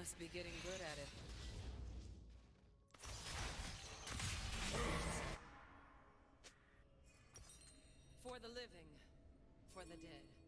must be getting good at it. For the living, for the dead.